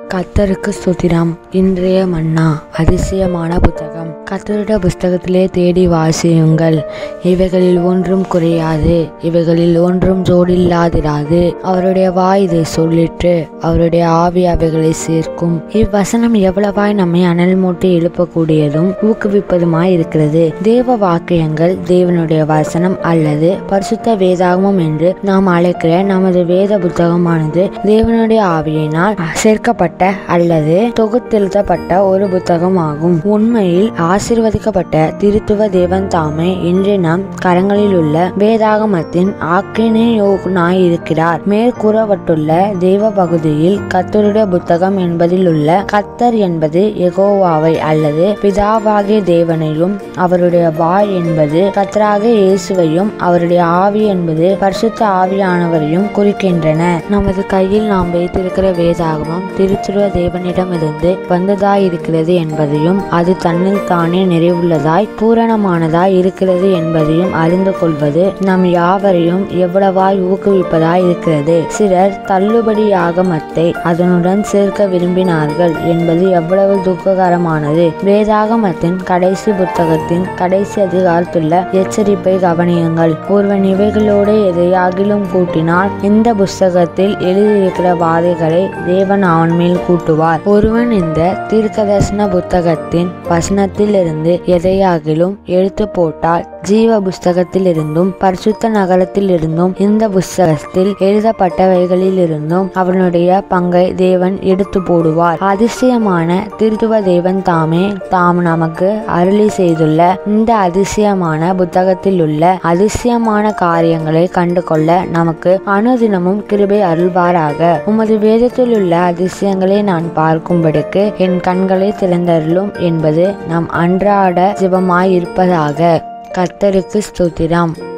கர்த்தருக்கு ஸ்தோத்திரம். இன்றைய மன்னா அதிசயமான புத்தகம். கர்த்தருடைய புஸ்தகத்திலே தேடி வாசியுங்கள். இவைகளில் ஒன்றும் குறையாது, இவைகளில் ஒன்றும் ஜோடில்லாதிராது. அவருடைய வாய் இதை சொல்லிற்று, அவருடைய ஆவி அவைகளை சேர்க்கும். இவ்வசனம் எவ்வளவாய் நம்மை அனல் மூட்டி எழுப்பக்கூடியதும் ஊக்குவிப்பதுமாய் இருக்கிறது. தேவ வாக்கியங்கள் தேவனுடைய வசனம் அல்லது பரிசுத்த வேதாகமம் என்று நாம் அழைக்கிற நமது வேத புத்தகமானது தேவனுடைய ஆவியினால் சேர்க்கப்பட்ட அல்லது தொகுத்தெழுதப்பட்ட ஒரு புத்தகம் ஆகும். உண்மையில் ஆசீர்வதிக்கப்பட்ட திருத்துவ தேவன் தாமே இன்று நம் கரங்களில் உள்ள வேதாகமத்தின் ஆக்கினையோனாய் இருக்கிறார். மேற்கூறப்பட்டுள்ள தேவ பகுதியில் கர்த்தருடைய புத்தகம் என்பதில் உள்ள கர்த்தர் என்பது யெகோவாவை அல்லது பிதாவாகிய தேவனையும், அவருடைய வாய் என்பது கர்த்தராகிய இயேசுவையும், அவருடைய ஆவி என்பது பரிசுத்த ஆவியானவரையும் குறிக்கின்றன. நமது கையில் நாம் வைத்திருக்கிற வேதாகமம் திருத்துவ தேவனிடமிருந்து வந்ததாயிருக்கிறது என்பதையும், அது தன்னில் தானே நிறைவுள்ளதாய் பூரணமானதாய் இருக்கிறது என்பதையும் அறிந்து கொள்வது நம் யாவரையும் எவ்வளவாய் ஊக்குவிப்பதாய் இருக்கிறது. சிலர் தள்ளுபடி ஆகமத்தை அதனுடன் சேர்க்க விரும்பினார்கள் என்பது எவ்வளவு துக்ககரமானது. வேதாகமத்தின் கடைசி புத்தகத்தின் கடைசி அதிகாரத்துள்ள எச்சரிப்பை கவனியுங்கள். ஒருவன் இவைகளோடு எதையாகிலும் கூட்டினால் இந்த புஸ்தகத்தில் எழுதியிருக்கிற வாதைகளை தேவன் அவன் மேல் கூட்டுவார். ஒருவன் இந்த தீர்க்கதரிசன புத்தகத்தின் வசனத்தில் இருந்து எதையாகிலும் எடுத்து போட்டால் ஜீவ புஸ்தகத்தில் இருந்தும் பரிசுத்த நகரத்தில் இருந்தும் இந்த புஸ்தகத்தில் எழுதப்பட்டவைகளில் இருந்தும் அவனுடைய பங்கை தேவன் எடுத்து போடுவார். அதிசயமான திருத்துவ தேவன் தாமே தாம் நமக்கு அருளி செய்துள்ள இந்த அதிசயமான புத்தகத்தில் உள்ள அதிசயமான காரியங்களை கண்டு கொள்ள நமக்கு அனுதினமும் கிருபை அருள்வாராக. உமது வேதத்தில் உள்ள அதிசயங்களை நான் பார்க்கும்படிக்கு என் கண்களை திறந்தருளும் என்பது நம் அன்றாட ஜெபமாயிருப்பதாக. கர்த்தருக்கு ஸ்தோத்திரம்.